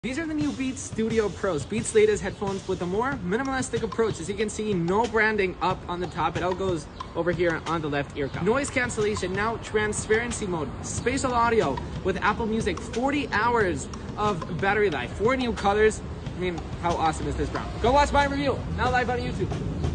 These are the new Beats Studio Pros, Beats' latest headphones with a more minimalistic approach. As you can see, no branding up on the top. It all goes over here on the left ear cup. Noise cancellation, now transparency mode, spatial audio with Apple Music, 40 hours of battery life, 4 new colors. I mean, how awesome is this brown? Go watch my review, now live on YouTube.